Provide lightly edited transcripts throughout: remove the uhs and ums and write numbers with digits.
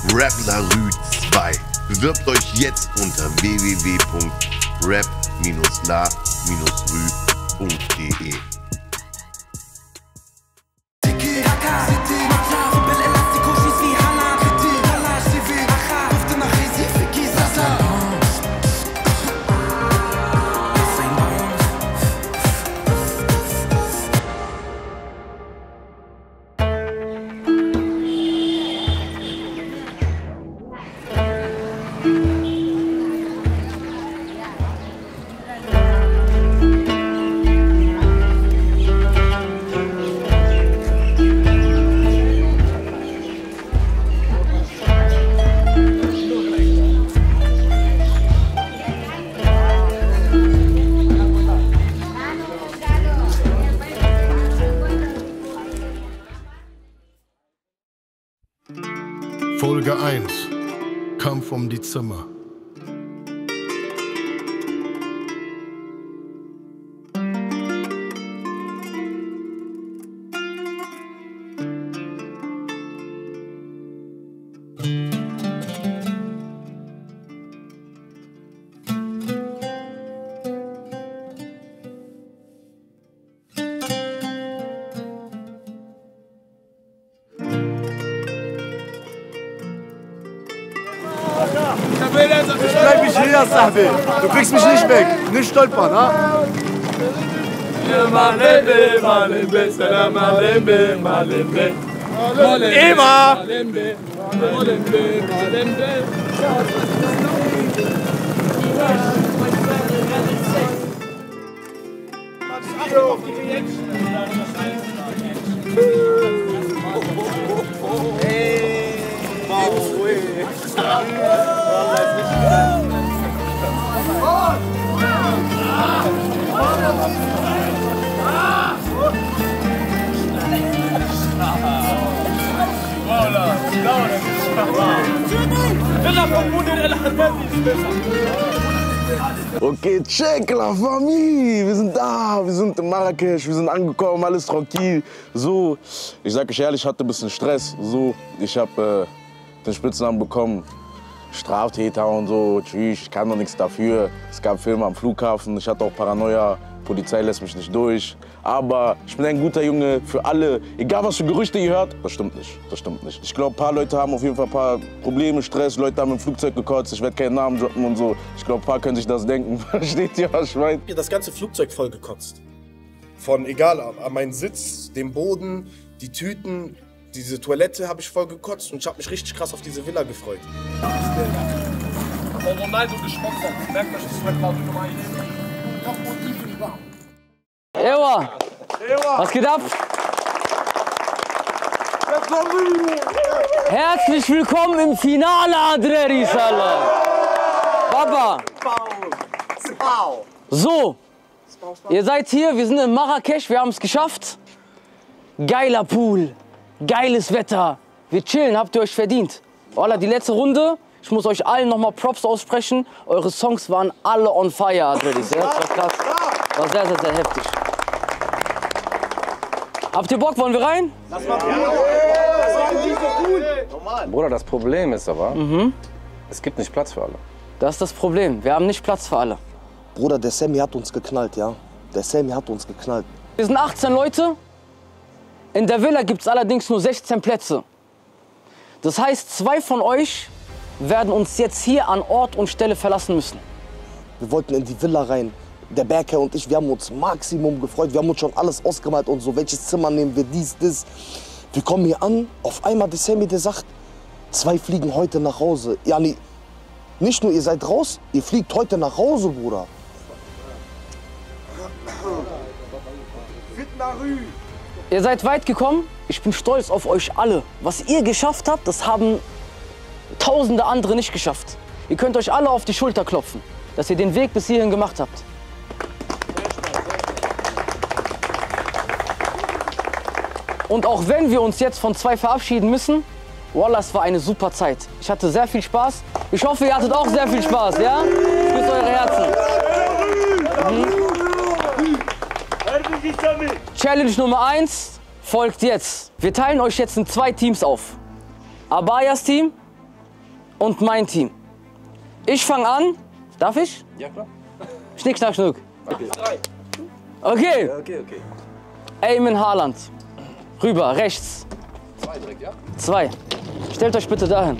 Rap La Rue 2. Bewirbt euch jetzt unter www.rap-la-rue.de. Folge 1: Kampf um die Zimmer. Ich bleib mich hier, Sahbe. Du kriegst mich nicht weg. Nicht stolpern, ha? Immer! Okay, check la Familie, wir sind da, wir sind in Marrakesch, wir sind angekommen, alles tranquil. So, ich sag euch ehrlich, ich hatte ein bisschen Stress. So, ich habe den Spitznamen bekommen, Straftäter und so. Tschüss, ich kann doch nichts dafür. Es gab Filme am Flughafen, ich hatte auch Paranoia. Polizei lässt mich nicht durch. Aber ich bin ein guter Junge für alle. Egal, was für Gerüchte ihr hört, das stimmt nicht. Das stimmt nicht. Ich glaube, ein paar Leute haben auf jeden Fall ein paar Probleme, Stress. Leute haben im Flugzeug gekotzt. Ich werde keinen Namen droppen und so. Ich glaube, ein paar können sich das denken. Versteht ihr, was ich meine? Das ganze Flugzeug voll gekotzt. Von egal, an meinen Sitz, den Boden, die Tüten, diese Toilette habe ich voll gekotzt. Und ich habe mich richtig krass auf diese Villa gefreut. Von Ronaldo gesponsert. Merkt euch, das ist Nummer 1. Ewa, was geht ab? Herzlich willkommen im Finale, Adreris, Alter. Papa. So, ihr seid hier, wir sind in Marrakesch, wir haben es geschafft. Geiler Pool, geiles Wetter, wir chillen, habt ihr euch verdient. Wallah, die letzte Runde, ich muss euch allen nochmal Props aussprechen. Eure Songs waren alle on fire, Adreris. Ja, das war krass, war sehr, sehr, sehr heftig. Habt ihr Bock, wollen wir rein? Lass mal Bruder, das Problem ist aber, es gibt nicht Platz für alle. Das ist das Problem, wir haben nicht Platz für alle. Bruder, der Sammy hat uns geknallt, ja? Der Sammy hat uns geknallt. Wir sind 18 Leute, in der Villa gibt es allerdings nur 16 Plätze. Das heißt, 2 von euch werden uns jetzt hier an Ort und Stelle verlassen müssen. Wir wollten in die Villa rein. Der Berker und ich, wir haben uns Maximum gefreut. Wir haben uns schon alles ausgemalt und so. Welches Zimmer nehmen wir, dies, das. Wir kommen hier an, auf einmal der Sammy, der sagt, 2 fliegen heute nach Hause. Ja, nee, nicht nur ihr seid raus, ihr fliegt heute nach Hause, Bruder. Ihr seid weit gekommen. Ich bin stolz auf euch alle. Was ihr geschafft habt, das haben tausende andere nicht geschafft. Ihr könnt euch alle auf die Schulter klopfen, dass ihr den Weg bis hierhin gemacht habt. Und auch wenn wir uns jetzt von 2 verabschieden müssen, wallah, es war eine super Zeit. Ich hatte sehr viel Spaß. Ich hoffe, ihr hattet auch sehr viel Spaß, ja? Ich küsse eure Herzen. Challenge Nummer 1 folgt jetzt. Wir teilen euch jetzt in 2 Teams auf. Abayas Team und mein Team. Ich fange an. Darf ich? Ja, klar. Schnick, schnack, schnuck. Okay. Okay. Okay, okay. Eamon Haaland. Rüber, rechts. 2 direkt, ja? 2. Stellt euch bitte dahin.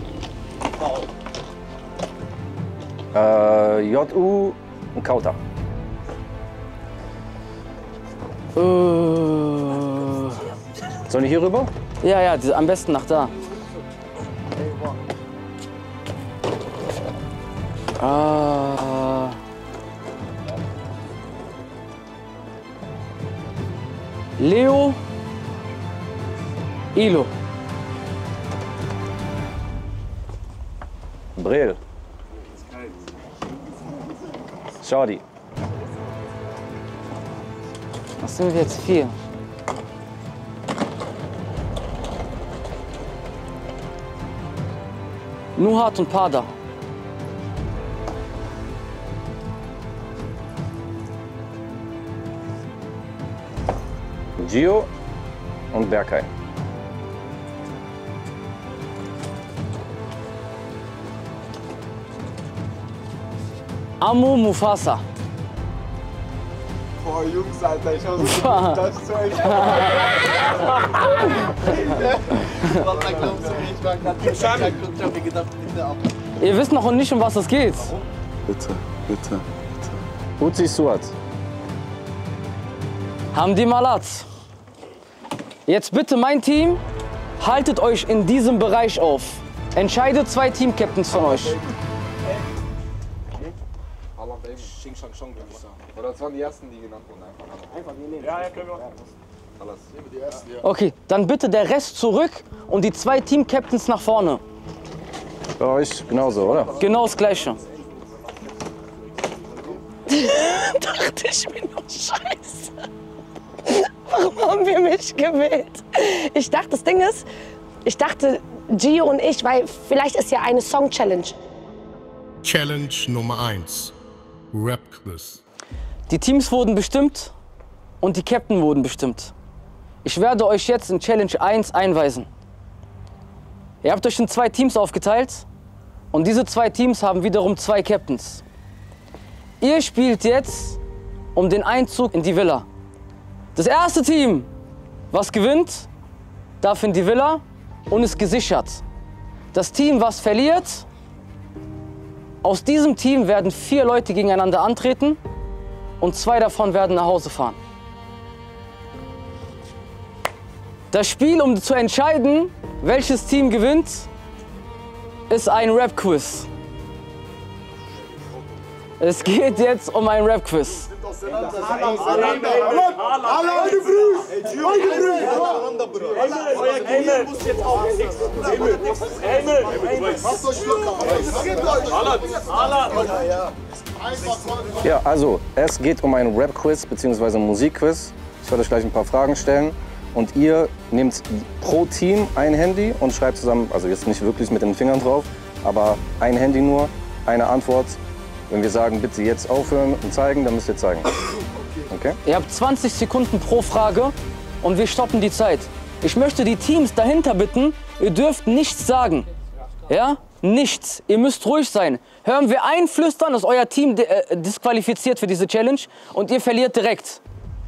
JU und Kauter. Soll ich hier rüber? Ja, am besten nach da. Leo. Ilo. Brill. Shadi. Was sind wir jetzt? 4. Nuhat und Pada. Gio und Berkay. Amu Mufasa. Boah, Jungs, Alter, ich hab so viel Deutsch zu euch. Was glaubst du, ich war gerade ich hab mir gedacht, bitte ab. Ihr wisst noch nicht, um was es geht. Bitte, bitte. Uzi Suat. Hamdi Malat. Jetzt bitte mein Team, haltet euch in diesem Bereich auf. Entscheidet 2 Team-Captains von euch. Allah, Baby, Xing Shang Shang, würde ich sagen. Oder das waren die ersten, die genannt wurden einfach. Ja, können wir. Alles. Okay, dann bitte der Rest zurück und die 2 Team-Captains nach vorne. Bei euch genauso, oder? Genau das Gleiche. Dachte ich mir noch, scheiße. Warum haben wir mich gewählt? Ich dachte, das Ding ist, ich dachte, Gio und ich, weil vielleicht ist ja eine Song-Challenge. Challenge Nummer 1. Rap-Quiz. Die Teams wurden bestimmt und die Captain wurden bestimmt. Ich werde euch jetzt in Challenge 1 einweisen. Ihr habt euch in 2 Teams aufgeteilt und diese 2 Teams haben wiederum 2 Captains. Ihr spielt jetzt um den Einzug in die Villa. Das erste Team, was gewinnt, darf in die Villa und ist gesichert. Das Team, was verliert, aus diesem Team werden 4 Leute gegeneinander antreten und 2 davon werden nach Hause fahren. Das Spiel, um zu entscheiden, welches Team gewinnt, ist ein Rap-Quiz. Es geht jetzt um ein Rap-Quiz. Ja, also es geht um ein Rap-Quiz bzw. Musik-Quiz. Ich werde euch gleich ein paar Fragen stellen und ihr nehmt pro Team ein Handy und schreibt zusammen, also jetzt nicht wirklich mit den Fingern drauf, aber ein Handy nur, eine Antwort. Wenn wir sagen, bitte jetzt aufhören und zeigen, dann müsst ihr zeigen. Okay? Ihr habt 20 Sekunden pro Frage und wir stoppen die Zeit. Ich möchte die Teams dahinter bitten, ihr dürft nichts sagen. Ja? Nichts. Ihr müsst ruhig sein. Hören wir einflüstern, ist euer Team disqualifiziert für diese Challenge und ihr verliert direkt.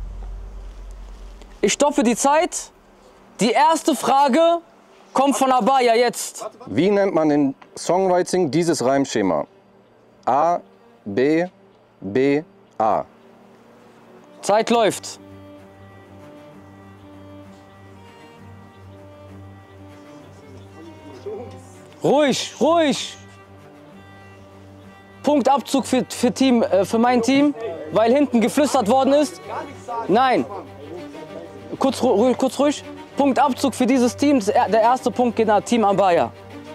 Ich stoppe die Zeit. Die erste Frage kommt von Abaya jetzt. Wie nennt man in Songwriting dieses Reimschema? A, B, B, A. Zeit läuft. Ruhig, ruhig. Punktabzug für mein Team, weil hinten geflüstert worden ist. Nein. Kurz ruhig. Punktabzug für dieses Team. Der erste Punkt geht nach Team Abaya.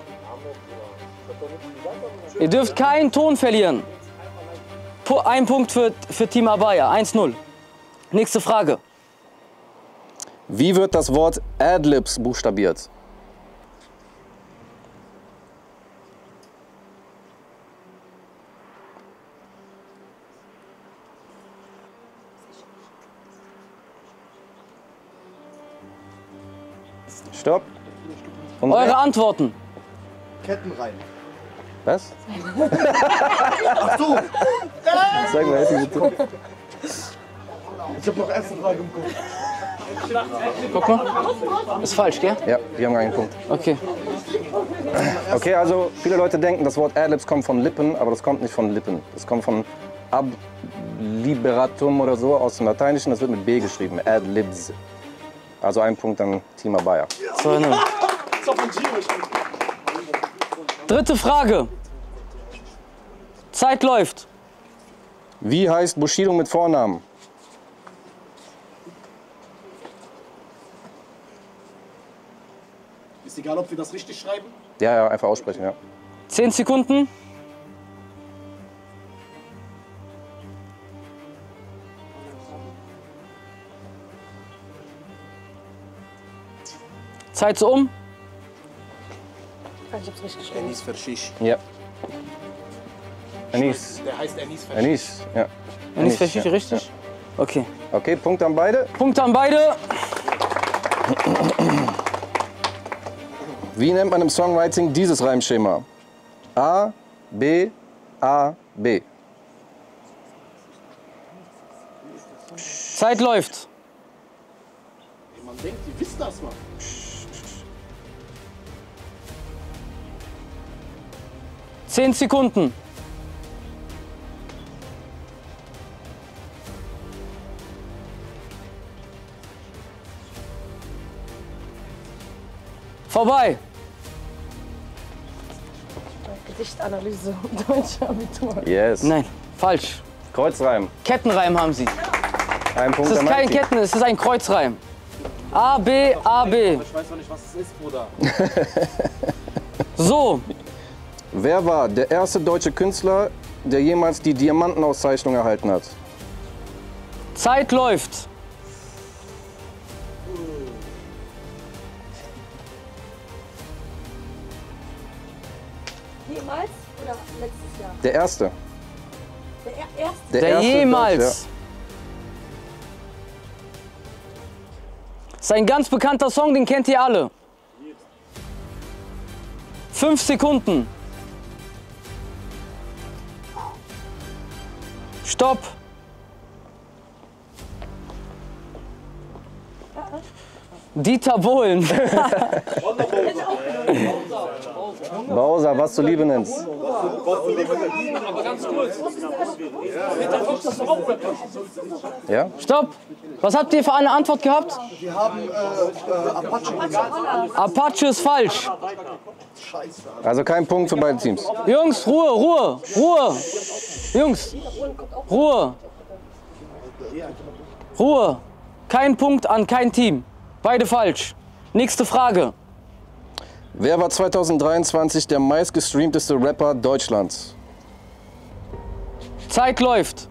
Ihr dürft keinen Ton verlieren. Ein Punkt für Team Abaya, 1-0. Nächste Frage. Wie wird das Wort Adlibs buchstabiert? Stopp. Und Eure Antworten. Kettenreihen. Was? Ach du! Sag mal, hätte ich bitte. Ich hab noch erste Frage im Kopf. Guck mal. Ist falsch, gell? Ja, wir haben einen Punkt. Okay. Okay, also viele Leute denken, das Wort Adlibs kommt von Lippen, aber das kommt nicht von Lippen. Das kommt von ab liberatum oder so aus dem Lateinischen. Das wird mit B geschrieben. Adlibs. Also ein Punkt an Team Abaya. 2-0. Dritte Frage. Zeit läuft. Wie heißt Bushido mit Vornamen? Ist egal, ob wir das richtig schreiben? Ja, einfach aussprechen, ja. 10 Sekunden. Zeit ist um. Ich hab's richtig geschrieben. Enis Verschisch. Ja. Anis. Der heißt Enis Verschisch. Anis, ja. Anis Verschisch, ja. richtig? Okay. Okay, Punkt an beide. Punkt an beide. Wie nennt man im Songwriting dieses Reimschema? A, B, A, B. Zeit läuft. Man denkt, die wisst das, Mann. Zehn Sekunden. Vorbei. Gedichtanalyse, deutsche Abitur. Yes. Nein, falsch. Kreuzreim. Kettenreim haben Sie. Ein Punkt Es ist an kein mein Team. Ketten, es ist ein Kreuzreim. A, B, A, B. Ich weiß noch nicht, was es ist, Bruder. So, Wer war der erste deutsche Künstler, der jemals die Diamantenauszeichnung erhalten hat? Zeit läuft. Jemals oder letztes Jahr? Der erste. Der erste. Der erste jemals. Deutsche, Das ist ein ganz bekannter Song, den kennt ihr alle. 5 Sekunden. Stopp. Dieter Bohlen. Bowser, was du Liebe nennst. Aber ganz kurz. Peter Fox ist doch auch Rapper. Ja? Stopp. Was habt ihr für eine Antwort gehabt? Wir haben Apache gesagt. Apache ist falsch. Also kein Punkt für beide Teams. Jungs, Ruhe, Ruhe, Ruhe. Jungs, Ruhe. Ruhe. Kein Punkt an kein Team. Beide falsch. Nächste Frage. Wer war 2023 der meistgestreamteste Rapper Deutschlands? Zeit läuft.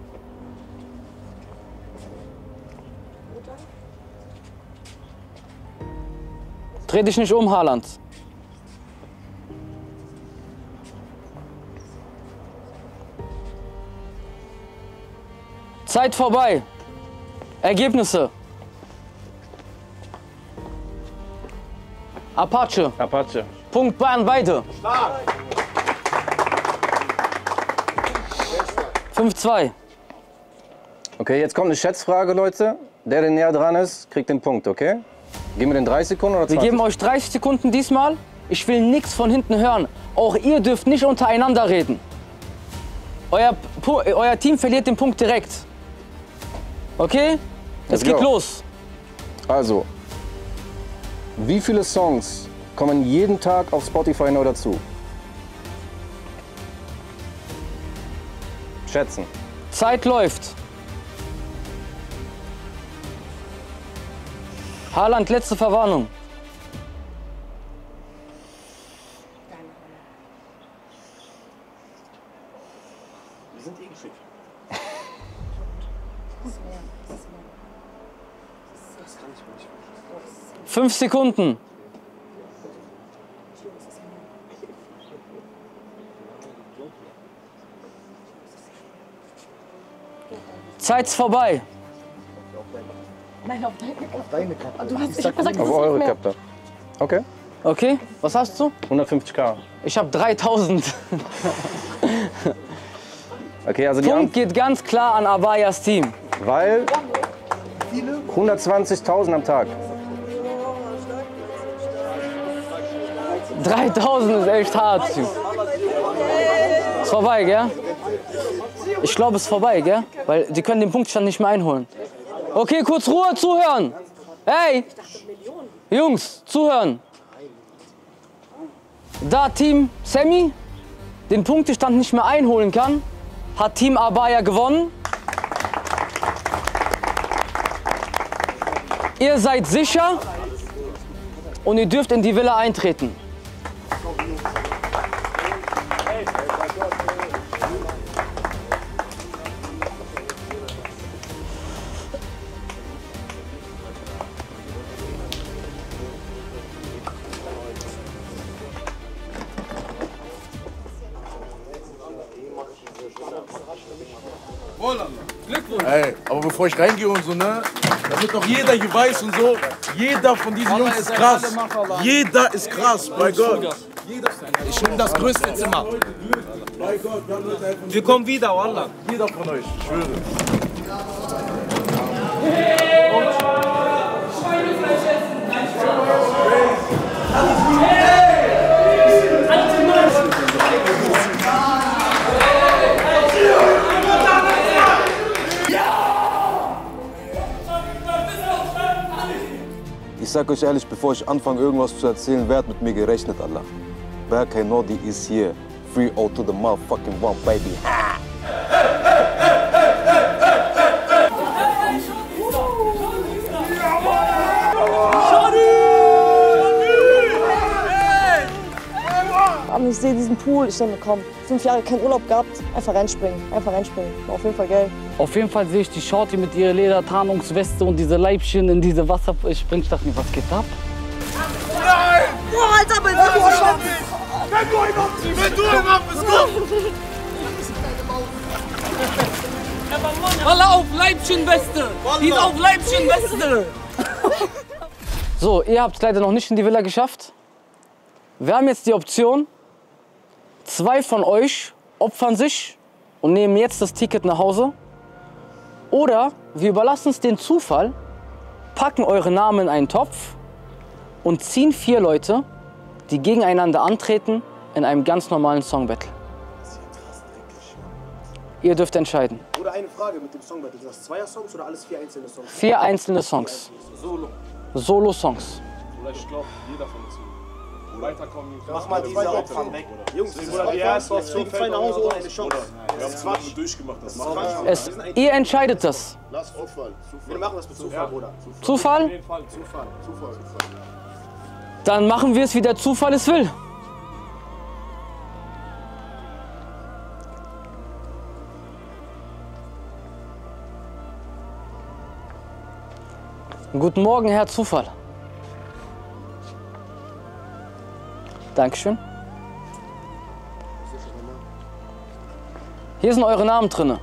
Dreh dich nicht um, Haaland. Zeit vorbei. Ergebnisse. Apache. Apache. Punkt an beide. 5-2. Okay, jetzt kommt eine Schätzfrage, Leute. Der näher dran ist, kriegt den Punkt, okay? Geben wir den 30 Sekunden oder 20? Wir geben euch 30 Sekunden diesmal. Ich will nichts von hinten hören. Auch ihr dürft nicht untereinander reden. Euer Team verliert den Punkt direkt. Okay? Es geht los. Also, wie viele Songs kommen jeden Tag auf Spotify neu dazu? Schätzen. Zeit läuft. Haaland, letzte Verwarnung. Wir sind eh geschickt. 5 Sekunden. Zeit ist vorbei. Nein, auf deine Karte. Du hast, ich hab Auf gesagt, das ist eure nicht mehr. Kapta. Okay. Okay, was hast du? 150.000. Ich habe 3.000. Okay, also die Punkt geht ganz klar an Abayas Team. Weil 120.000 am Tag. 3.000 ist echt hart. Ist vorbei, gell? Ich glaube, es ist vorbei, gell? Weil die können den Punktstand nicht mehr einholen. Okay, kurz Ruhe, zuhören. Hey, Jungs, zuhören. Da Team Sammy den Punktestand nicht mehr einholen kann, hat Team Abaya gewonnen. Ihr seid sicher und ihr dürft in die Villa eintreten. Ey, aber bevor ich reingehe und so, ne, damit doch jeder hier weiß und so, jeder von diesen Jungs ist krass. Jeder ist krass, bei Gott. Ich nehme das größte Zimmer. Wir kommen wieder, Wallah. Jeder von euch, ich schwöre. Ich sag euch ehrlich, bevor ich anfange, irgendwas zu erzählen, wer hat mit mir gerechnet, Allah? Berkay Nordi is here. 3-0 to the motherfucking one, baby. Ich sehe diesen Pool, ich denke, komm, 5 Jahre keinen Urlaub gehabt, einfach reinspringen, War auf jeden Fall geil. Auf jeden Fall sehe ich die Shorty mit ihrer Ledertarnungsweste und diese Leibchen in diese Wasser springt. Ich dachte mir, was geht ab? Nein! Boah, Alter, mein Gott, diese Shorty! Wenn du im Ab bist, komm! Wallah, auf Leibchenweste! Die ist auf Leibchenweste! So, ihr habt es leider noch nicht in die Villa geschafft. Wir haben jetzt die Option, 2 von euch opfern sich und nehmen jetzt das Ticket nach Hause. Oder wir überlassen es den Zufall, packen eure Namen in einen Topf und ziehen 4 Leute, die gegeneinander antreten, in einem ganz normalen Songbattle. Ihr dürft entscheiden. Oder eine Frage mit dem Songbattle. Sind das 2er-Songs oder alles 4 einzelne Songs? 4 einzelne Songs. Solo. Solo-Songs. Ich glaube, jeder von uns. Weiterkommen. Mach mal diese Opfer weg. Jungs, das fliegen 2 nach Hause ohne eine Chance. Wir haben es durchgemacht. Das macht Ihr entscheidet das. Lass ausfallen. Wir machen das mit Zufall, Bruder. Zufall? Zufall. Dann machen wir es, wie der Zufall es will. Guten Morgen, Herr Zufall. Dankeschön. Hier sind eure Namen drin.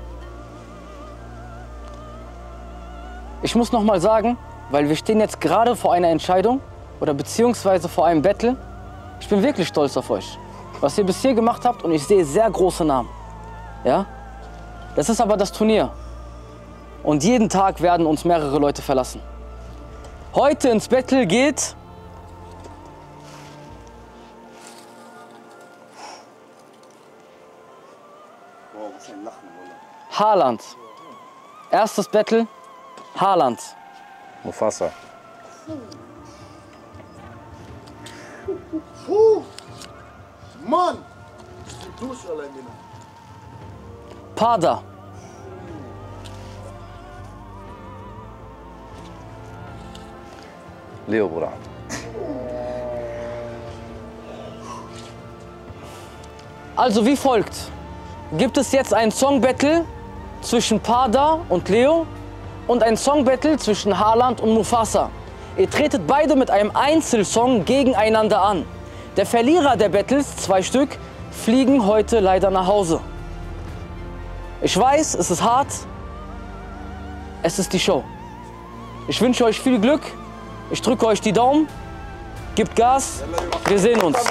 Ich muss noch mal sagen, weil wir stehen jetzt gerade vor einer Entscheidung oder beziehungsweise vor einem Battle. Ich bin wirklich stolz auf euch, was ihr bis hier gemacht habt, und ich sehe sehr große Namen. Ja? Das ist aber das Turnier. Und jeden Tag werden uns mehrere Leute verlassen. Heute ins Battle geht Haaland. Erstes Battle, Haaland. Mufasa. Mann! Du bist allein, Digga. Pada. Leo, Bruder. Also wie folgt. Gibt es jetzt ein Song-Battle zwischen Pada und Leo und ein Song-Battle zwischen Haaland und Mufasa. Ihr tretet beide mit einem Einzelsong gegeneinander an. Der Verlierer der Battles, 2 Stück, fliegen heute leider nach Hause. Ich weiß, es ist hart. Es ist die Show. Ich wünsche euch viel Glück. Ich drücke euch die Daumen. Gibt Gas, wir sehen uns.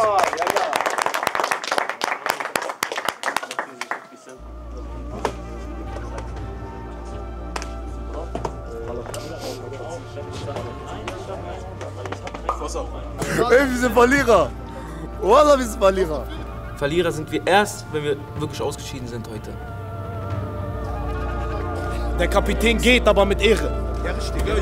Ey, wir sind Verlierer. Wallah, wir sind Verlierer. Verlierer sind wir erst, wenn wir wirklich ausgeschieden sind heute. Der Kapitän geht, aber mit Ehre. Ja, richtig. Ja,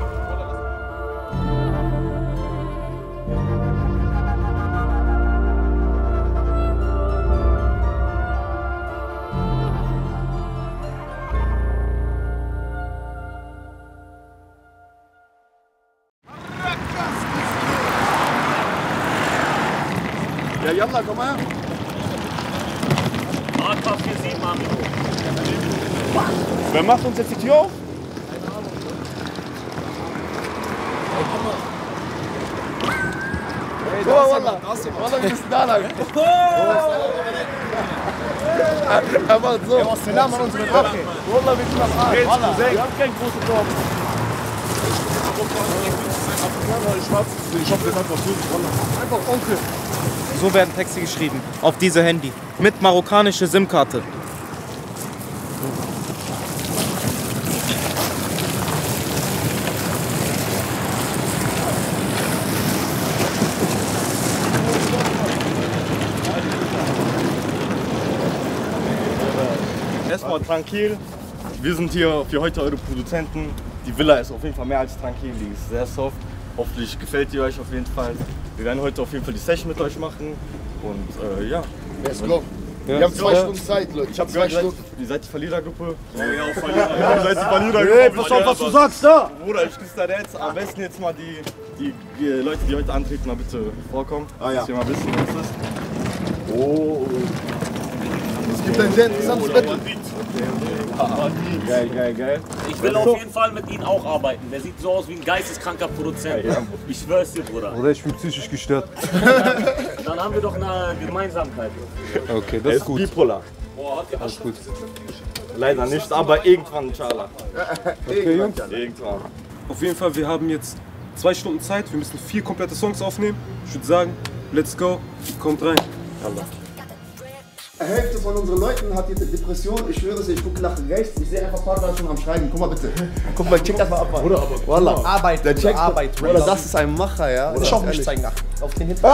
Ja, Jalla, komm her. AK 47, Mann. Wer macht uns jetzt die Tür auf? Hey, Wallah, wir müssen da lang. Er macht so. Er macht Salam an unsere Waffe. Wallah, wir sind das Arsch. Wir haben kein großes Tor. Ich hoffe, das hat was Gutes. Einfach Onkel. So werden Texte geschrieben, auf diese Handy, mit marokkanischer SIM-Karte. Erstmal tranquil. Wir sind hier für heute eure Produzenten. Die Villa ist auf jeden Fall mehr als tranquil, die ist sehr soft. Hoffentlich gefällt die euch auf jeden Fall. Wir werden heute auf jeden Fall die Session mit euch machen und ja. Let's go. Wir haben 2 Stunden Zeit, Leute. Ich habe gehört, ihr seid die Verlierergruppe. Ja, Verlierer. Ihr seid die Verlierergruppe. Hey, pass auf, was du sagst da! Bruder, ich küsse da jetzt. Am besten jetzt mal die Leute, die heute antreten, mal bitte vorkommen. Ah ja. Dass wir mal wissen, wer es ist. Oh. Es gibt ein sehr interessantes Battle. Geil. Ich will auf jeden Fall mit Ihnen auch arbeiten. Der sieht so aus wie ein geisteskranker Produzent. Ja. Ich schwör's dir, Bruder. Oder ich bin psychisch gestört. Dann haben wir doch eine Gemeinsamkeit. Okay, das ist gut. Bipolar. Boah, hat Alles gut. Leider nicht, aber irgendwann, inshallah. Okay, Jungs. Irgendwann. Auf jeden Fall, wir haben jetzt 2 Stunden Zeit. Wir müssen 4 komplette Songs aufnehmen. Ich würde sagen, let's go. Kommt rein. Allah. Die Hälfte von unseren Leuten hat jetzt Depression. Ich schwöre es, ich gucke nach rechts. Ich sehe einfach Partner schon am Schreiben. Guck mal bitte. Guck mal, check das mal ab. Bruder, aber. Wallah. Arbeit, der checkt Arbeit. Bruder, das ist ein Macher, ja. Ich auch nicht zeigen nach. Auf den hinten.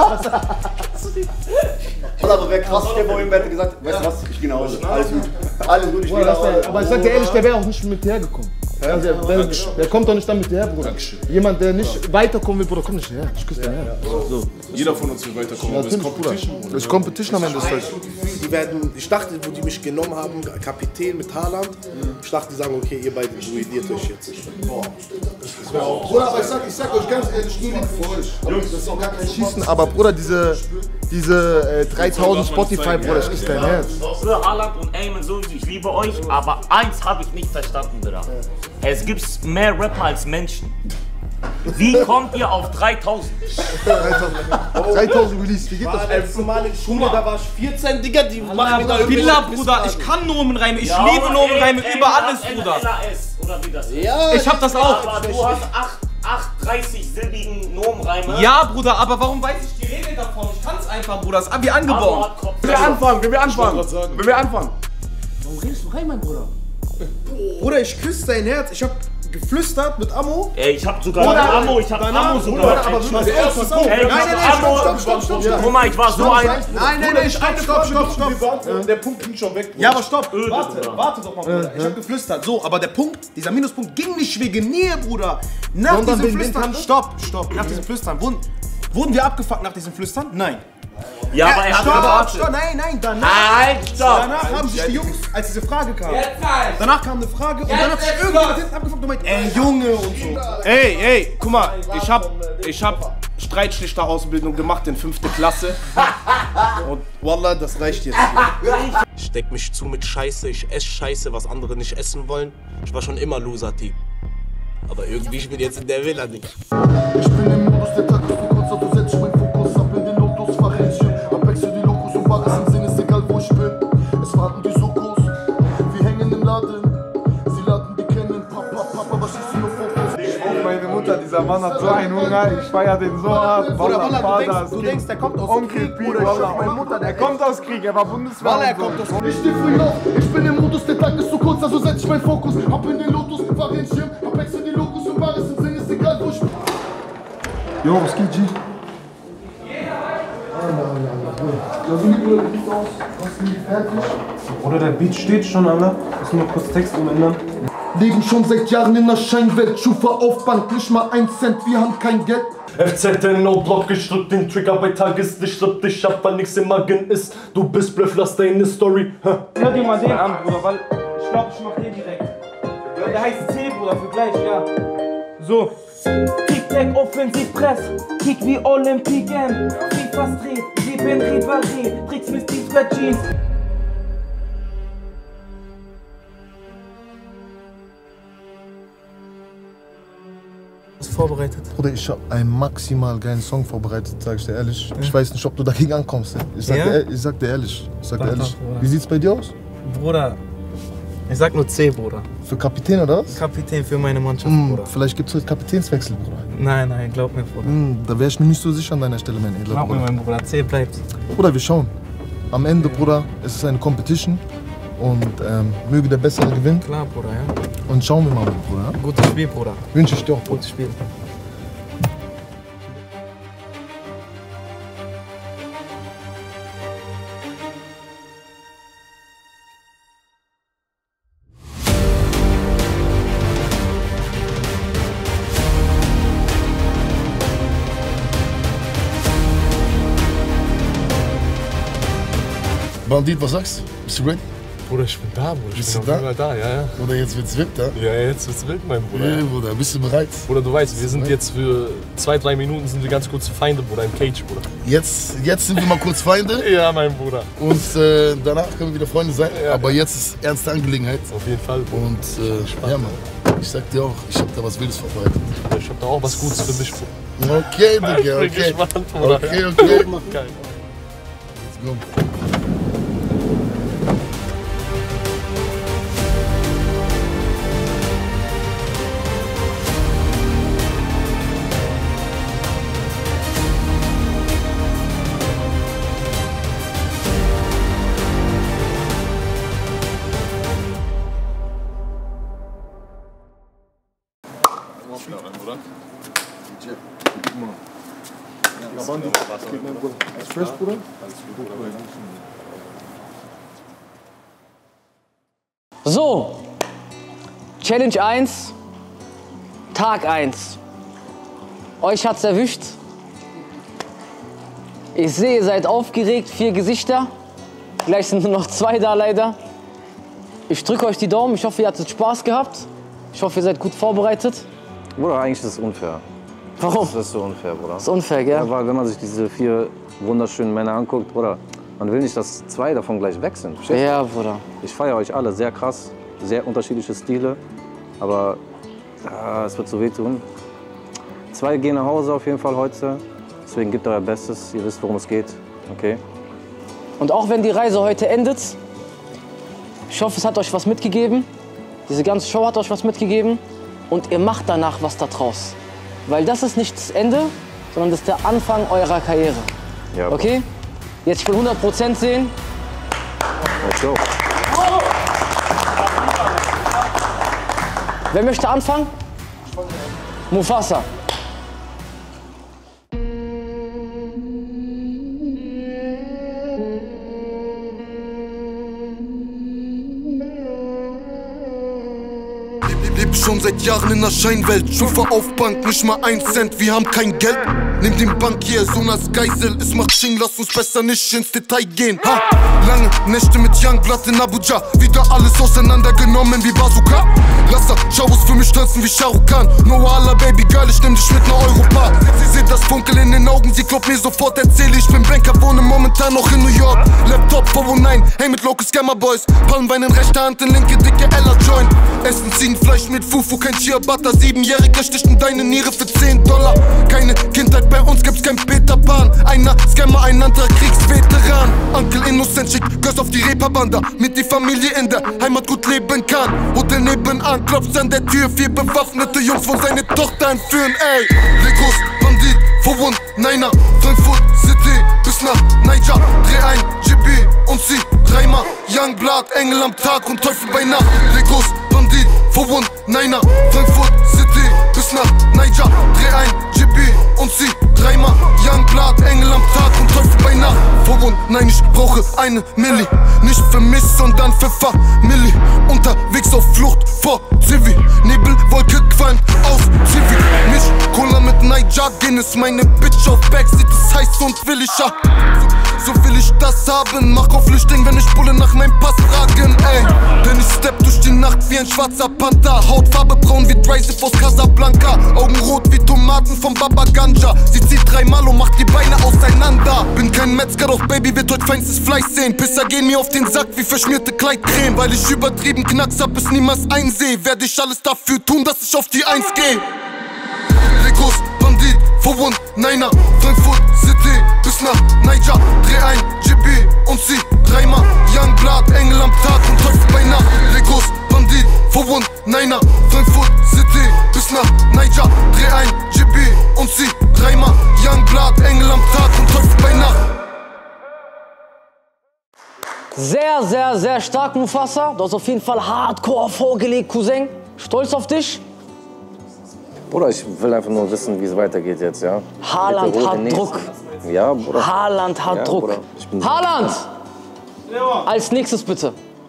Aber wer krass ist, der bei ihm hätte gesagt, weißt du was, ich gehe nach Hause. Alles gut. Alles gut, ich gehe nach Hause. Aber ich sag dir ehrlich, der wäre auch nicht mit dir gekommen. Also der kommt doch nicht damit her, Bruder. Jemand, der nicht weiterkommen will, Bruder, komm nicht her. Ich küsse dich her. So. Jeder von uns will weiterkommen. Das ist Competition. Das ist Competition am Ende des Tages. Ich dachte, wo die mich genommen haben, Kapitän mit Haaland, ich dachte, die sagen, okay, ihr beide duelliert euch jetzt. Bruder, aber ich sag euch ganz ehrlich, nur lieb für euch. Jungs, das ist auch gar kein Schießen, aber Bruder, diese 3000 Spotify, Bruder, ich küsse dein Herz. Bruder, Haaland und Ayman sowieso, ich liebe euch, aber eins habe ich nicht verstanden, Bruder. Es gibt mehr Rapper als Menschen. Wie kommt ihr auf 3000? 3000 Release, wie geht das? Als normale Schule, da war ich 14, Digga, die machen mir da Billah, Bruder, ich kann Nomenreime, ich liebe Nomenreime über alles, Bruder. Oder wie das ist. Ja, ich hab das auch. Aber du hast 8 30-silbigen Nomenreime. Ja, Bruder, aber warum weiß ich die Regeln davon? Ich kann's einfach, Bruder, das ist wie angeboren. Wenn wir anfangen. Warum redest du rein, mein Bruder? Bruder, ich küsse dein Herz. Ich hab geflüstert mit Ammo. Ey, ich hab sogar mit Ammo, ich hab Ammo sogar. Aber stopp. Guck mal, ich war so ein... Nein, stopp. Der Punkt ging schon weg. Ja, aber stopp. Warte doch mal, Bruder. Ich hab geflüstert. So, aber der Punkt, dieser Minuspunkt ging nicht wegen mir, Bruder. Nach diesem Flüstern... Stopp. Nach diesem Flüstern. Wurden wir abgefuckt nach diesem Flüstern? Nein. Ja, aber er hat gewartet. Nein, danach haben sich die Jungs, als diese Frage kam, danach kam eine Frage und dann hat sich irgendjemand hinten abgefuckt und meint, ey Junge und so. Ey, guck mal, ich hab Streitschlichter-Ausbildung gemacht in 5. Klasse. Und Wallah, das reicht jetzt hier. Ich deck mich zu mit Scheiße, ich esse Scheiße, was andere nicht essen wollen. Ich war schon immer Loser-Typ. Aber irgendwie, ich bin jetzt in der Villa nicht. Ich bin im Modus der Takt, für kurz auf du setzt mein Fokus ab in den Lotus, Fahrrädchen. Abwechsel die Lokus und Bares im Sinn, ist egal wo ich bin. Es warten die Sokos, wir hängen im Laden. Sie laden die kennen, Papa, was ist nur Fokus? Meine Mutter, die Dieser Mann hat so einen Hunger, ich feier den so hart. Bruder, du denkst, der kommt aus Krieg, Bruder. Ich hab meine Mutter, der kommt aus Krieg, er war Bundeswehr. Er kommt aus Krieg. Ich steh früh auf, ich bin im Modus, der Tag ist zu kurz, also setz ich meinen Fokus. Hab in den Lotus, fahr den Schirm, hab extra die Logos und Bares im Sinn, ist egal, wo ich bin. Jo, was geht, G? Ja, so Bruder, wie sieht's aus? Was ist fertig? Oder der Beat steht schon, Alter. Muss nur kurz Text umändern. Leben schon seit Jahren in der Scheinwelt, Schufa auf Bank, nicht mal 1 Cent, wir haben kein Geld. FZN No-Block, ich drück den Trigger bei Tageslicht, schritt dich ab, weil nix im Magen ist. Du bist Bluff, lass deine Story. Hör dir mal den an, Bruder, weil ich glaub, ich mach den direkt. Der heißt C, Bruder, für gleich, ja. So. Tic-Tac, Offensiv, Press, Kick wie Olympic M. FIFA Street, Leben, Rivalier, Tricks mit Steve Red Jeans. Vorbereitet? Bruder, ich habe einen maximal geilen Song vorbereitet, sag ich dir ehrlich. Ich weiß nicht, ob du dagegen ankommst. Ich sag dir ehrlich. Wie sieht's bei dir aus? Bruder, ich sag nur C, Bruder. Für Kapitän oder was? Kapitän für meine Mannschaft, Bruder. Vielleicht gibt's heute Kapitänswechsel, Bruder. Nein, glaub mir, Bruder. Da wäre ich mir nicht so sicher an deiner Stelle, mein Edler. Glaub mir, mein Bruder, C bleibt. Bruder, wir schauen. Am Ende, Bruder, es ist eine Competition. Und möge der Bessere gewinnen. Klar, Bruder, ja. Und schauen wir mal, Bruder. Gutes Spiel, Bruder. Wünsche ich dir auch. Gutes Spiel. Bandit, was sagst du? Bist du ready? Bruder, ich bin da, Bruder. Bist du da? Ja. Bruder, jetzt wird's wild, da? Ja, jetzt wird's wild, mein Bruder. Ja, Bruder, bist du bereit? Bruder, du weißt, wir sind jetzt für 2-3 Minuten sind wir ganz kurz Feinde, Bruder, im Cage, Bruder. Jetzt sind wir mal kurz Feinde. Ja, mein Bruder. Und danach können wir wieder Freunde sein. Ja, aber jetzt ist ernste Angelegenheit. Auf jeden Fall, Bruder. Und ja, Mann, ich sag dir auch, ich hab da was Wildes vorbereitet. Ich hab da auch was Gutes für mich, Bruder. Okay, Digga, okay. Ich bin gespannt, Bruder. Okay. Geil. Let's go. So, Challenge 1, Tag 1. Euch hat's erwischt. Ich sehe, ihr seid aufgeregt, 4 Gesichter. Gleich sind nur noch 2 da leider. Ich drücke euch die Daumen, ich hoffe, ihr hattet Spaß gehabt. Ich hoffe, ihr seid gut vorbereitet. Bruder, eigentlich ist es unfair. Warum? Das ist so unfair, Bruder. Das ist unfair, gell? Ja, weil wenn man sich diese 4 wunderschönen Männer anguckt, Bruder, man will nicht, dass 2 davon gleich weg sind. Verstehst du? Ja, Bruder. Ich feiere euch alle, sehr krass, sehr unterschiedliche Stile, aber es wird so wehtun. 2 gehen nach Hause auf jeden Fall heute, deswegen gebt euer Bestes, ihr wisst, worum es geht, okay? Und auch wenn die Reise heute endet, ich hoffe, es hat euch was mitgegeben. Diese ganze Show hat euch was mitgegeben und ihr macht danach was da draus. Weil das ist nicht das Ende, sondern das ist der Anfang eurer Karriere. Ja, okay? Jetzt ich will 100% sehen. Let's go. Wer möchte anfangen? Mufasa. Leb schon seit Jahren in der Scheinwelt, Schufa auf Bank, nicht mal 1 Cent, wir haben kein Geld. Nimm den Bankier, Sohn als Geisel, es macht Ching, lass uns besser nicht ins Detail gehen. Ha! Lange Nächte mit Youngblood in Abuja, wieder alles auseinandergenommen wie Bazooka. Lasser, Chavos für mich tanzen wie Shah Rukh Khan. Noah Allah, Baby Girl, ich nehm dich mit nach Europa. Sie seht das Funkeln in den Augen, sie glaubt mir sofort, erzähle ich bin Banker, wohne momentan noch in New York. Laptop 409, hey mit Local Scammer Boys, Palmwein in rechter Hand, in linke dicke Ella Joint. Essen, ziehen Fleisch mit Fufu, kein Chia Butter, 7-Jähriger sticht in deine Niere für $10. keine Kindheit, bei uns gibt's kein Peter Pan. Einer Scammer, ein anderer Kriegsveteran. Uncle Innocent schickt Girls auf die Reeperbahn, mit die Familie in der Heimat gut leben kann. Hotel nebenan, klopft an der Tür, 4 bewaffnete Jungs wollen seine Tochter entführen, ey. Legos, Bandit, Vorwund, Niner, Frankfurt City bis nach Niger. Dreh ein, GB und zieh dreimal Youngblood, Engel am Tag und Teufel bei Nacht. Legos, Bandit, Vorwund, Niner, Frankfurt City bis nach Niger. Dreh ein, GB und zieh dreimal Youngblood, Engel am Tag und Teufel bei Nacht. Vorwund, nein, ich brauche eine Milli, nicht für mich, sondern für Familie. Unterwegs auf Flucht vor Civi, Nebelwolke qualmt aus Civi. Nicht Cola mit Niger, Guinness, meine Bitch auf Backseat ist heiß und will ich ja. So will ich das haben, mach auf Flüchtling, wenn ich Bulle nach meinem Pass fragen, ey. Denn ich step durch die Nacht wie ein schwarzer Panther. Hautfarbe braun wie Dryzip aus Casablanca. Augen rot wie Tomaten vom Baba Ganja. Sie zieht dreimal und macht die Beine auseinander. Bin kein Metzger, doch Baby wird heute feinstes Fleisch sehen. Pisser gehen mir auf den Sack wie verschmierte Kleidcreme. Weil ich übertrieben Knacks hab, es niemals einsehe, werde ich alles dafür tun, dass ich auf die 1 geh. Legos, Bandit, Vorwund, Niner, Frankfurt City bis nach Niger. Dreh ein, GB und zieh dreimal Youngblood, Engel am Tag und Teufel bei Nacht. Legos, Bandit, Vorwund, Niner, Frankfurt City bis nach Niger. Dreh ein, GB und zieh dreimal Youngblood, Engel am Tag und Teufel bei Nacht. Sehr, sehr, sehr stark, Mufasa. Du hast auf jeden Fall hardcore vorgelegt, Cousin. Stolz auf dich. Bruder, ich will einfach nur wissen, wie es weitergeht jetzt, ja? Haaland hat Druck. Ja, Bruder. Haaland hat ja, Druck. Haaland! Als nächstes bitte.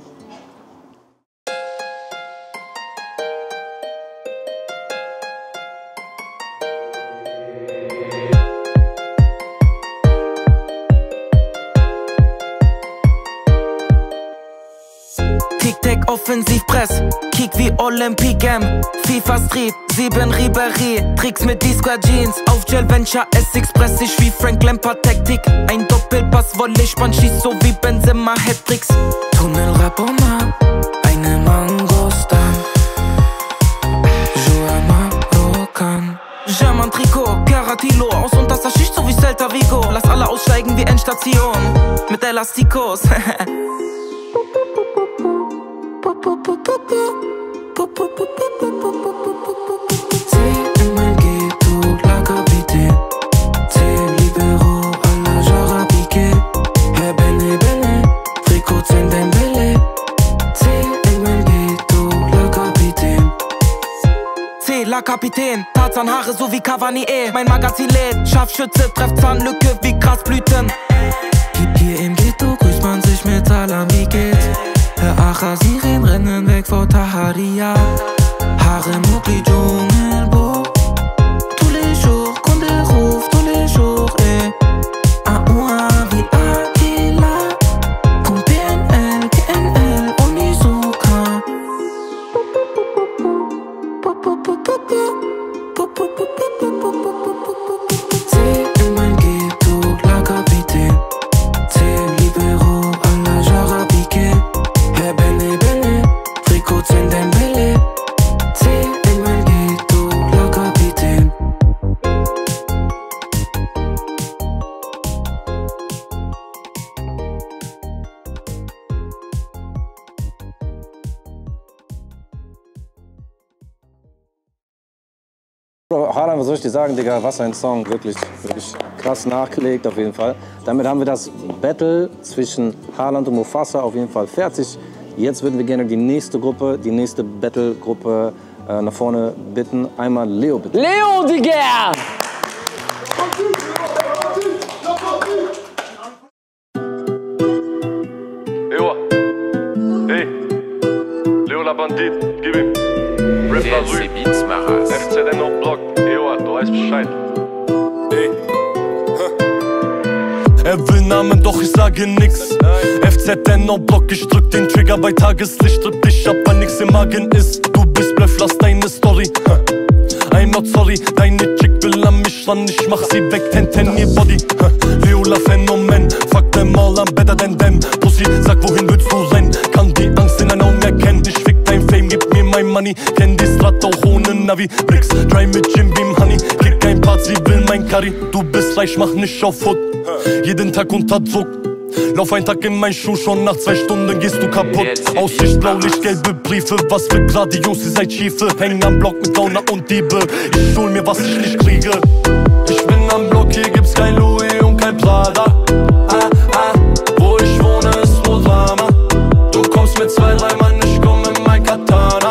Tic-Tac, Offensivpress, Kick wie Olympic M, FIFA Street, 7 Ribéry, Tricks mit D-Square Jeans, auf Gel Venture S-Express, ich wie Frank Lampard Taktik, ein Doppelpass, Volley, spann, schieß so wie Benzema Hattricks. Tunnel Rapona, eine Mangostan, Joua Marokkan. German Trikot, Caratilo, aus unterster Schicht so wie Celta Vigo, lass alle aussteigen wie Endstation, mit Elastikos. Kapitän, Tarzan Haare so wie Cavani, mein Magazin lädt, Scharfschütze, trefft Zahnlücke wie Grasblüten. Hier im Ghetto grüßt man sich mit Salam, wie geht's? Herr Acha, Sirenen rennen weg vor Taharia. Haare Mugli, Dschungelbuch. Tous les jours, Kunde ruft, tous les jours, A.O.A. wie Aquila. Con PNL, PNL, Onizuka. C'est in mein Ghetto, la Kapitän. C'est libéraux à la Jara Piqué. Herr Bene Bene, Trikots in Dembele. C'est in mein Ghetto, la Kapitän. Haaland, was soll ich dir sagen, Digga? Was ein Song. Wirklich, wirklich krass nachgelegt, auf jeden Fall. Damit haben wir das Battle zwischen Haaland und Mufasa auf jeden Fall fertig. Jetzt würden wir gerne die nächste Gruppe, die nächste Battle-Gruppe nach vorne bitten. Einmal Leo, bitte. Leo, Digga! Leo, hey, Leo la Bandit, gib ihm. DNC Beats Maras. FZN auf Block, Leo, du weißt Bescheid. Hey. Er will Namen, doch ich sage nix. FZN auf Block, ich drück den Trigger bei Tageslicht. Drück dich ab, weil nix im Magen ist. Du bist Bluff, lass deine Story. I'm not sorry, deine Chick will an mich ran. Ich mach sie weg, 10-10 ihr Body. Leo la Phänomen, fuck them all, I'm better than them. Pussy, sag wohin willst du sein? Kann die Angst in deinen Augen erkennen. Ich fick dein Fame, gib mir mein Money. Kenn die Strat auch ohne Navi. Bricks, dry mit Jim Beam Honey. Kick kein Part, sie will dein Curry. Du bist reich, mach nicht auf Hut. Jeden Tag unter Druck. Lauf ein Tag in mein Schuh, schon nach 2 Stunden gehst du kaputt. Aussicht, Blaulicht, gelbe Briefe. Was für Gladios, ihr seid Schiefe. Hängen am Block mit Gauner und Diebe. Ich hol mir, was ich nicht kriege. Ich bin am Block, hier gibt's kein Louis und kein Prada. Wo ich wohne, ist nur Drama. Du kommst mit 2, 3 Mann, ich komm in mein Katana.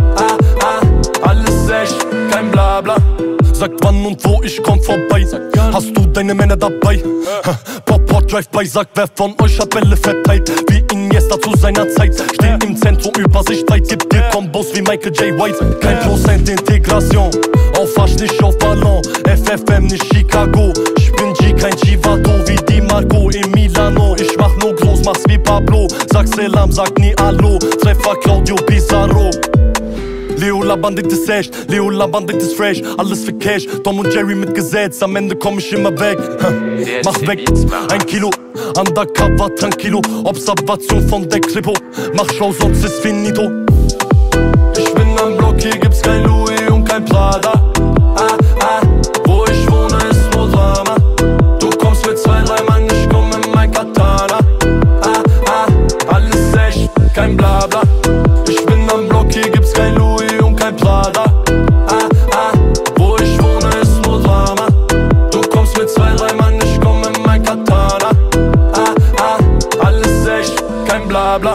Alles echt, kein Blabla. Sagt wann und wo, ich komm vorbei. Hast du deine Männer dabei? Pop-Port, Drive-By, sagt wer von euch hat Bälle verteilt. Wie Iniesta zu seiner Zeit. Stehen im Zentrum, Übersicht weit. Gibt dir Kombos wie Michael J. White. Kein Prozent Integration. Auf Arsch, nicht auf Ballon. FFM, nicht Chicago. Ich bin G, kein Chivado. Wie die Marco in Milano. Ich mach nur groß, mach's wie Pablo. Sag Selam, sag nie Allo. Treffer Claudio Pizarro. Leo La Bandit ist echt, Leo La Bandit ist fresh, alles für Cash, Tom und Jerry mit Gesetz, am Ende komm ich immer weg. Mach weg, 1 Kilo, undercover, tranquilo, Observation von der Kripo, mach Show, sonst ist finito. Ich bin am Block, hier gibt's kein Louis und kein Prada. Wo ich wohne, ist nur Drama. Du kommst mit 2, 3 Mann, ich komm in mein Katana. Alles echt, kein Blabla. Ich bin am Block, hier gibt's kein Louis und kein Prada. Wo ich wohne, ist nur Drama. Du kommst mit 2, 3 Mann, ich komm in mein Katana. Alles echt, kein Blabla.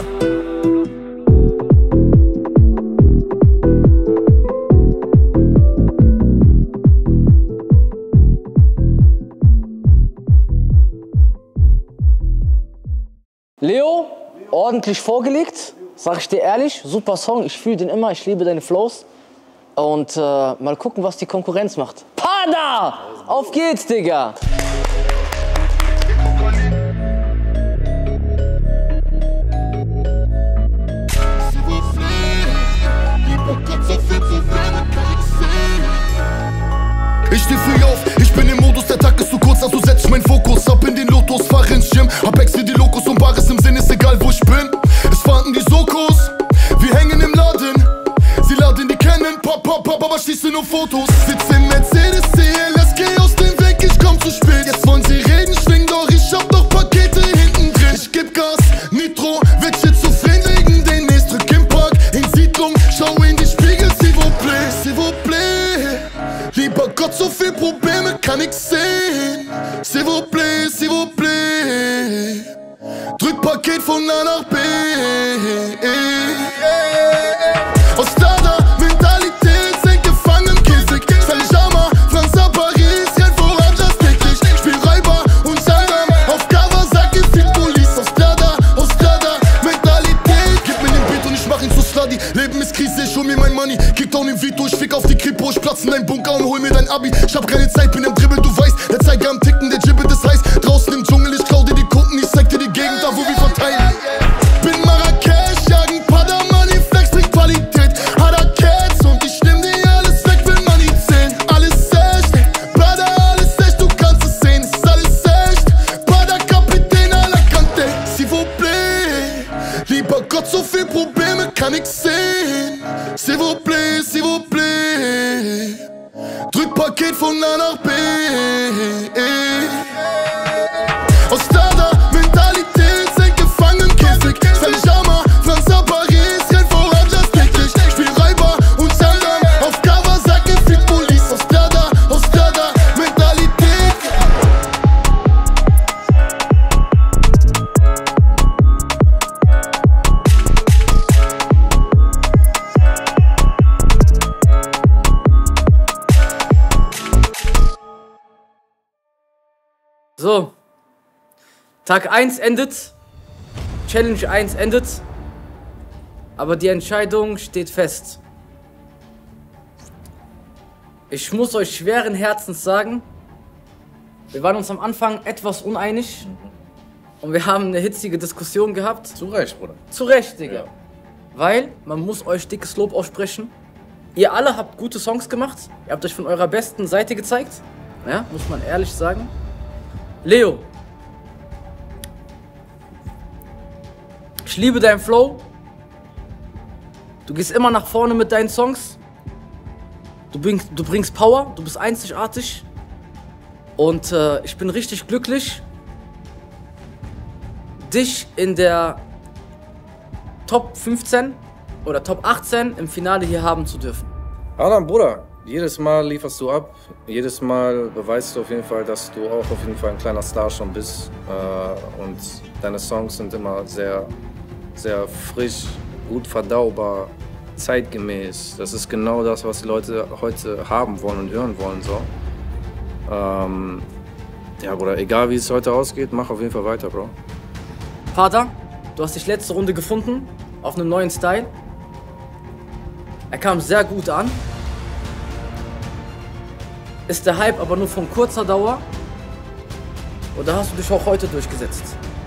Leo, ordentlich vorgelegt, sag ich dir ehrlich, super Song, ich fühle den immer, ich liebe deine Flows. Und mal gucken, was die Konkurrenz macht. Pada! Auf geht's, Digga! Ich steh früh auf, ich bin im Modus, der Tag ist zu kurz, also setz ich meinen Fokus. Ab in den Lotus, fahr ins Gym, hab Ex wie die Lokos und Bares im Sinn, ist egal wo ich bin. Es fanden die Sokos, wir hängen im Laden. Sie laden die kennen, pop, pop, pop, aber schießen nur Fotos. Sitz im Mercedes, CLS, geh aus dem Weg, ich komm zu spät. Jetzt wollen sie reden, schwing doch, ich hab noch Pakete hinten drin. Ich geb Gas, Nitro, wird schizophren wegen den Nächst. Drück im Park, in Siedlung, schau in die Spiegel, s'il vous plaît, s'il vous plaît. Lieber Gott, so viel Probleme kann ich sehen. S'il vous plaît, s'il vous plaît. Drück Paket von A nach B. Ostada, Mentalität, sind gefangen im Käfig. Saint-Germain, Franza, Paris, renn voran, just täglich. Spiel Räuber und Gendarm, auf Kawasaki, viel Police. Ostada, Mentalität. Gib mir den Beat und ich mach ihn zu Sluddy. Leben ist Krise, ich hol mir mein Money. Kickdown im Vito, ich fick auf die Kripo. Ich platz in dein Bunker und hol mir dein Abi. Ich hab keine Zeit, bin im Dribbel, du weißt. Der Zeiger am Ticken, der Gibbet ist heiß. Draußen im Dschungel, ich klau dir die Kunden. Ich zeig dir die Gegend, da wo wir verteilen. Bin Marrakesch, jagen Pada, Money, Flex, bringt Qualität. Hadakets und ich nehm dir alles weg, will Money zählen. Alles echt, Brother, alles echt, du kannst es sehen. Ist alles echt, Pada, Kapitän, Alacante. S'il vous plaît, lieber Gott, so viel Probleme kann ich sehen. S'il vous plaît, s'il vous plaît. Drück Paket von A nach B. Ostada, Mentalität, sind gefangen im Käfig. Saint-Germain, Franza, Paris, renn voran, just täglich. Spiel Räuber und Gendarm, auf Kawasaki, viel Police. Ostada, Mentalität. So, Tag 1 endet, Challenge 1 endet, aber die Entscheidung steht fest. Ich muss euch schweren Herzens sagen, wir waren uns am Anfang etwas uneinig und wir haben eine hitzige Diskussion gehabt. Zu Recht, Bruder. Zu Recht, Digga. Ja. Weil, man muss euch dickes Lob aussprechen. Ihr alle habt gute Songs gemacht, ihr habt euch von eurer besten Seite gezeigt, ja, muss man ehrlich sagen. Leo, ich liebe deinen Flow. Du gehst immer nach vorne mit deinen Songs. Du bringst Power, du bist einzigartig. Und ich bin richtig glücklich, dich in der Top 15 oder Top 18 im Finale hier haben zu dürfen. Alan, Bruder, jedes Mal lieferst du ab. Jedes Mal beweist du auf jeden Fall, dass du auch auf jeden Fall ein kleiner Star schon bist. Und deine Songs sind immer sehr, sehr frisch, gut verdaubar, zeitgemäß. Das ist genau das, was die Leute heute haben wollen und hören wollen. So. Ja, Bruder, egal wie es heute ausgeht, mach auf jeden Fall weiter, Bro. Vater, du hast dich letzte Runde gefunden, auf einem neuen Style. Er kam sehr gut an. Ist der Hype aber nur von kurzer Dauer? Oder hast du dich auch heute durchgesetzt?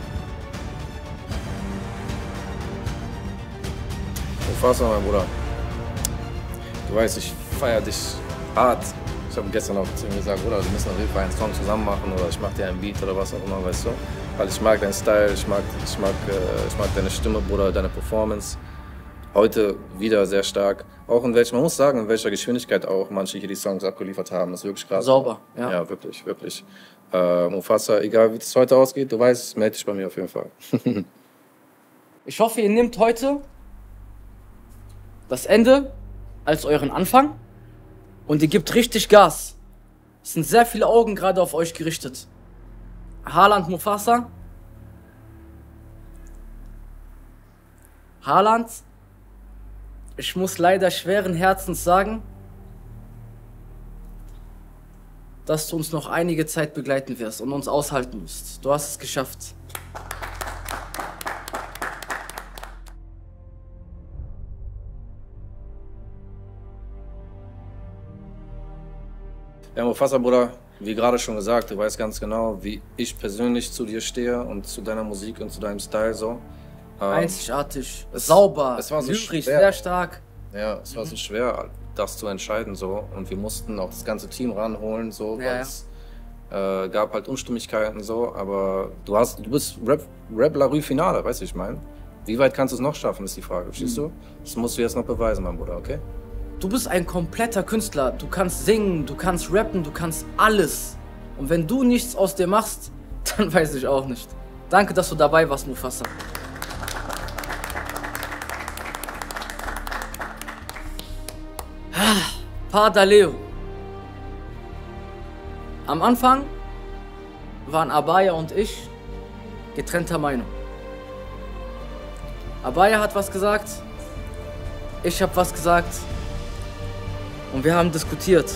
Mufasa, mein Bruder. Du weißt, ich feiere dich hart. Ich habe gestern auch zu ihm gesagt, Bruder, wir müssen auf jeden Fall einen Song zusammen machen oder ich mach dir einen Beat oder was auch immer, weißt du? Weil ich mag deinen Style, ich mag deine Stimme, Bruder, deine Performance. Heute wieder sehr stark. Auch man muss sagen, in welcher Geschwindigkeit auch manche hier die Songs abgeliefert haben. Das ist wirklich krass. Sauber, ja. Ja, wirklich, wirklich. Mufasa, egal wie es heute ausgeht, du weißt, melde dich bei mir auf jeden Fall. Ich hoffe, ihr nehmt heute das Ende als euren Anfang und ihr gebt richtig Gas. Es sind sehr viele Augen gerade auf euch gerichtet. Haaland, Mufasa. Haaland, ich muss leider schweren Herzens sagen, dass du uns noch einige Zeit begleiten wirst und uns aushalten musst. Du hast es geschafft. Ja, Mufasa, Bruder, wie gerade schon gesagt, du weißt ganz genau, wie ich persönlich zu dir stehe und zu deiner Musik und zu deinem Style so. Einzigartig, sauber, es war so lyrisch, schwer. sehr stark. Ja, es war so schwer, das zu entscheiden so. Und wir mussten auch das ganze Team ranholen so, weil es gab halt Unstimmigkeiten so. Aber du bist Rap La Rue Finale, weißt du, ich meine. Wie weit kannst du es noch schaffen, ist die Frage, verstehst du? Das musst du jetzt noch beweisen, mein Bruder, okay? Du bist ein kompletter Künstler. Du kannst singen, du kannst rappen, du kannst alles. Und wenn du nichts aus dir machst, dann weiß ich auch nicht. Danke, dass du dabei warst, Mufasa. Pater Leo. Am Anfang waren Abaya und ich getrennter Meinung. Abaya hat was gesagt, ich habe was gesagt und wir haben diskutiert.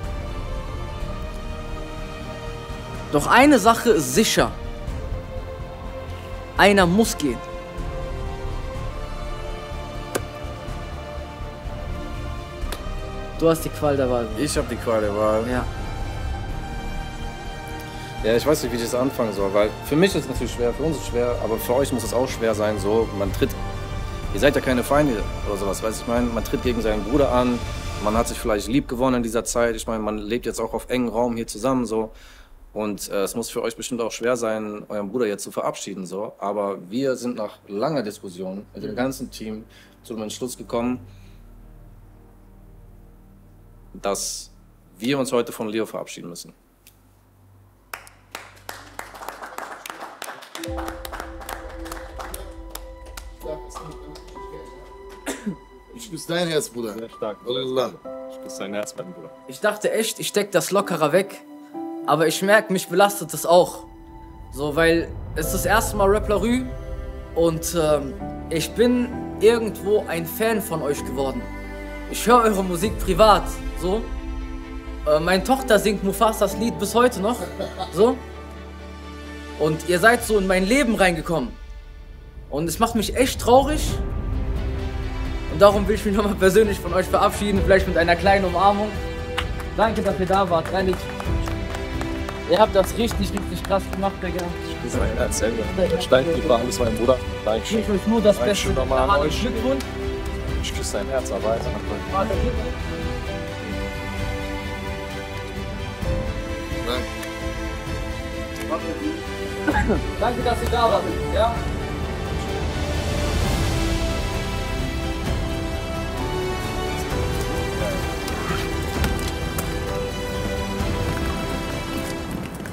Doch eine Sache ist sicher. Einer muss gehen. Du hast die Qual der Wahl. Ich habe die Qual der Wahl. Ja. Ja, ich weiß nicht, wie ich das anfangen soll, weil für mich ist es natürlich schwer, für uns ist es schwer, aber für euch muss es auch schwer sein, so, ihr seid ja keine Feinde oder sowas, weißt du, ich meine, man tritt gegen seinen Bruder an, man hat sich vielleicht lieb gewonnen in dieser Zeit, ich meine, man lebt jetzt auch auf engem Raum hier zusammen, so, und es muss für euch bestimmt auch schwer sein, euren Bruder jetzt zu verabschieden, so, aber wir sind nach langer Diskussion mit dem ganzen Team zu dem Entschluss gekommen, dass wir uns heute von Leo verabschieden müssen. Ich küsse dein Herz, Bruder. Sehr stark. Allah. Ich küsse dein Herz, mein Bruder. Ich dachte echt, ich steck das lockerer weg, aber ich merke, mich belastet das auch. So, weil es ist das erste Mal Rap La Rue und ich bin irgendwo ein Fan von euch geworden. Ich höre eure Musik privat, so. Meine Tochter singt Mufasas Lied bis heute noch, so. Und ihr seid so in mein Leben reingekommen. Und es macht mich echt traurig. Und darum will ich mich nochmal persönlich von euch verabschieden, vielleicht mit einer kleinen Umarmung. Danke, dass ihr da wart, ehrlich. Ihr habt das richtig, richtig krass gemacht, Digga. Ich küsse dein Herz selber. Ich danke dir für alles, mein Bruder. Dankeschön. Ich wünsche euch nur das Beste. Nochmal an euch. Glückwunsch. Ich küsse dein Herz, aber weiter. Danke, dass ihr da wart. Ja?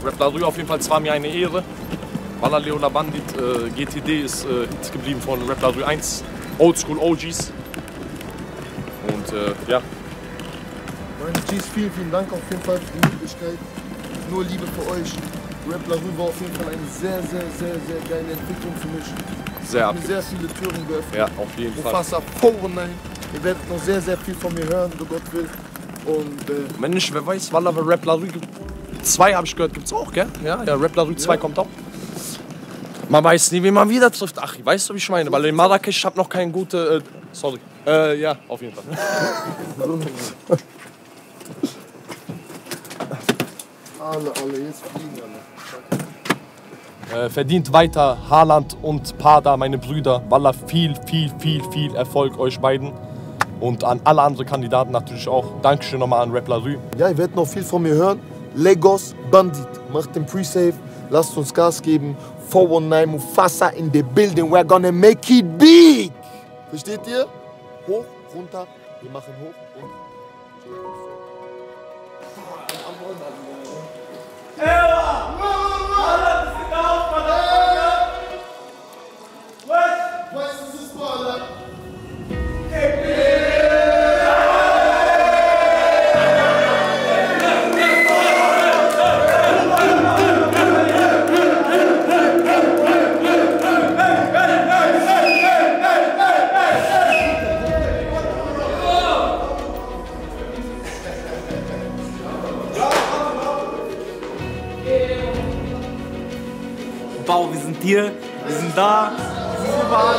Rap La Rue auf jeden Fall, es war mir eine Ehre. Walla Leona Bandit, GTD ist Hit geblieben von Rap La Rue 1, Oldschool OGs. Und ja. Meine G's, vielen, vielen Dank auf jeden Fall für die Möglichkeit. Nur Liebe für euch. Rap La Rue war auf jeden Fall eine sehr, sehr, sehr, sehr geile Entwicklung für mich. Sehr mir sehr viele Türen geöffnet. Ja, auf jeden Fall. Mufasa 419. Ihr werdet noch sehr, sehr viel von mir hören, so Gott will. Und wenn nicht, wer weiß, Walla, Rap La Rue 2 habe ich gehört, gibt's auch, gell? Ja, Rap La Rue 2 kommt auch. Man weiß nie, wie man wieder trifft. Ach, weißt du, wie ich meine? Weil in Marrakesch, ich habe noch keine gute... sorry. Ja, auf jeden Fall. alle, jetzt fliegen alle. Verdient weiter, Haaland und Pada, meine Brüder. Wallah, viel Erfolg euch beiden. Und an alle anderen Kandidaten natürlich auch. Dankeschön nochmal an Rap La Rue. Ja, ihr werdet noch viel von mir hören. Lagos Bandit, macht den Pre-Save, lasst uns Gas geben. 419 Mufasa in the building, we're gonna make it big. Versteht ihr? Hoch, runter, wir machen hoch und... Bau, wir sind hier, wir sind da, wir sind überall.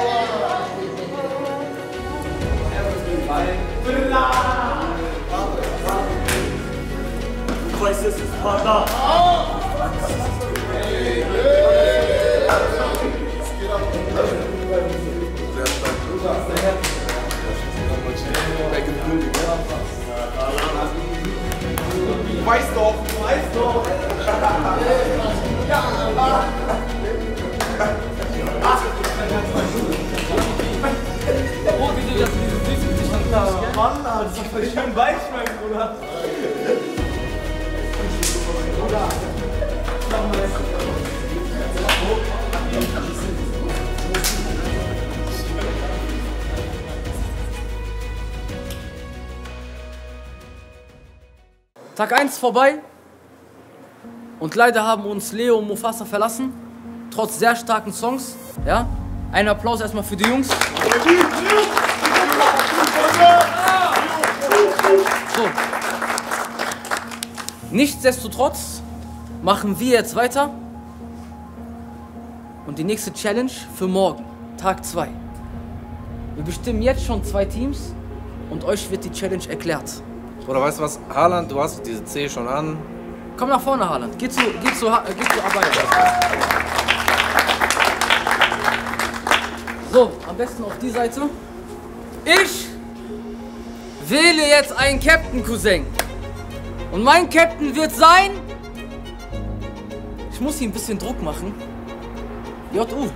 Du weißt, es ist Partner. Du weißt doch, du weißt doch. Oh, wie du das diese süßen Gesicht hast. Mann, das ist doch voll schön weich, mein Bruder. Tag 1 vorbei und leider haben uns Leo und Mufasa verlassen, trotz sehr starken Songs. Ja? Einen Applaus erstmal für die Jungs. So. Nichtsdestotrotz machen wir jetzt weiter und die nächste Challenge für morgen, Tag 2. Wir bestimmen jetzt schon 2 Teams und euch wird die Challenge erklärt. Oder weißt du was, Haaland, du hast diese C schon an. Komm nach vorne, Haaland. Geh zu Abaya. So, am besten auf die Seite. Ich wähle jetzt einen Captain, Cousin. Und mein Captain wird sein... Ich muss hier ein bisschen Druck machen. J.U.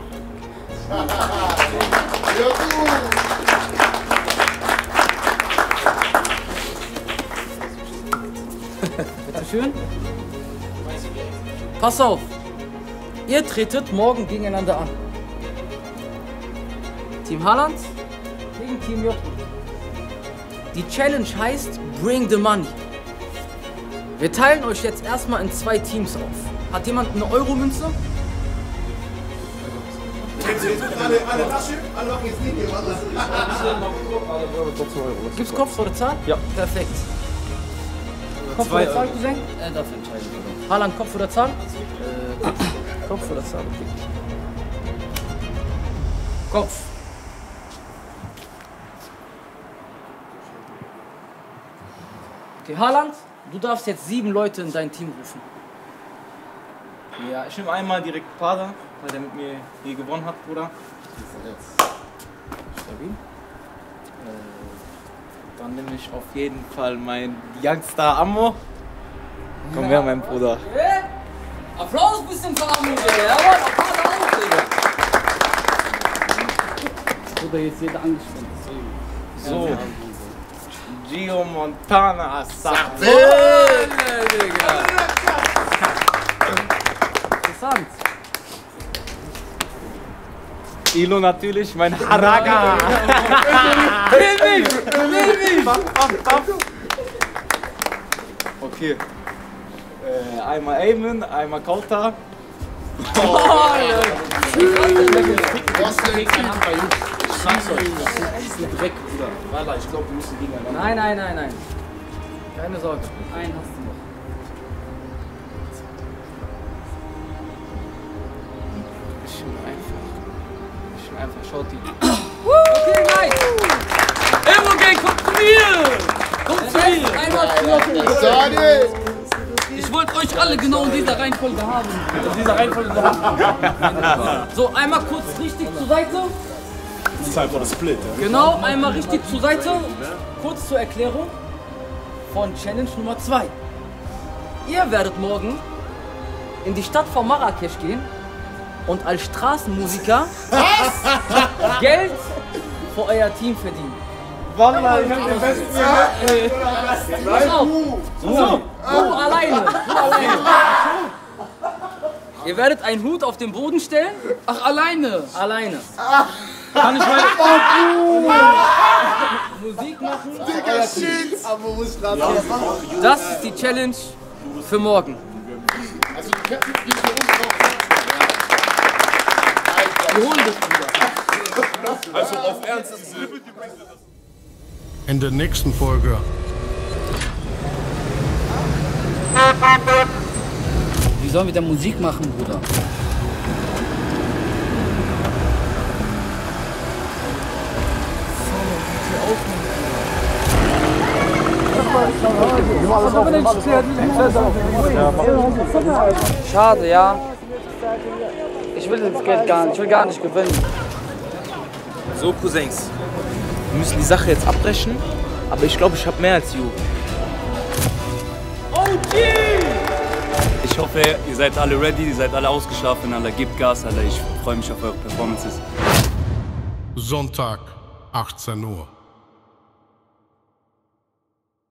Bitte schön. Pass auf. Ihr tretet morgen gegeneinander an. Team Haaland gegen Team J.U. Die Challenge heißt Bring the Money. Wir teilen euch jetzt erstmal in 2 Teams auf. Hat jemand eine Euro-Münze? Gibt's Kopf vor der Zahl? Ja. Perfekt. Kopf oder Zahl, Cousin? Er darf entscheiden. Haaland, Kopf oder Zahl? Kopf oder Zahl, okay. Kopf. Okay, Haaland, du darfst jetzt 7 Leute in dein Team rufen. Ja, ich nehme einmal direkt Pada, weil der mit mir hier gewonnen hat, Bruder. Stabil. Dann nehme ich auf jeden Fall meinen Youngstar Ammo. Komm her, mein Bruder. Okay. Applaus bisschen für Ammo, Digga. Jawohl, Applaus auch, Digga. Bruder, jetzt jeder angespannt, deswegen. So. Gio Montana sagt. Digga. Ilo natürlich, mein Haraga. Will mich! Okay. Einmal Ayman, einmal Kauta. Ich sag's euch, das ist ein Dreck, Bruder. Wallah, ich glaube, wir müssen gegeneinander. Nein. Keine Sorge. Einen hast du noch. Ich bin einfach Shorty. Okay, nice. Emo-Gang, kommt zu mir! Kommt zu mir! Ich wollte euch alle genau in dieser Reihenfolge haben. So, einmal kurz richtig zur Seite. Das ist einfach das Split. Ja? Genau, einmal richtig zur Seite. Kurz zur Erklärung von Challenge Nummer 2. Ihr werdet morgen in die Stadt von Marrakesch gehen und als Straßenmusiker Geld für euer Team verdienen. Wallah, ich hab den besten Pass auf. Du alleine. Ihr werdet einen Hut auf den Boden stellen. Ach, alleine? Alleine. Kann ich mal Musik machen? Digga, shit! Das ist die Challenge für morgen. Also, die Ketten nicht für uns drauf. Wir holen das wieder. Also, auf Ernst. In der nächsten Folge. Wie sollen wir denn Musik machen, Bruder? Schade, ja. Ich will das Geld gar nicht. Ich will gar nicht gewinnen. So, Cousins. Wir müssen die Sache jetzt abbrechen, aber ich glaube, ich habe mehr als you. OG! Ich hoffe, ihr seid alle ready, ihr seid alle ausgeschlafen, Alter. Gebt Gas, Alter. Ich freue mich auf eure Performances. Sonntag, 18 Uhr.